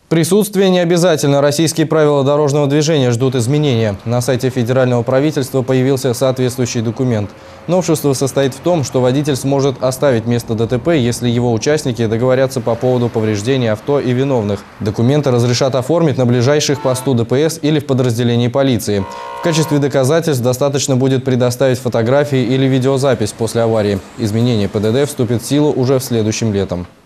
Присутствие не обязательно. Российские правила дорожного движения ждут изменения. На сайте федерального правительства появился соответствующий документ. Новшество состоит в том, что водитель сможет оставить место ДТП, если его участники договорятся по поводу повреждения авто и виновных. Документы разрешат оформить на ближайших посту ДПС или в подразделении полиции. В качестве доказательств достаточно будет предоставить фотографии или видеозапись после аварии. Изменение ПДД вступит в силу уже в следующем летом.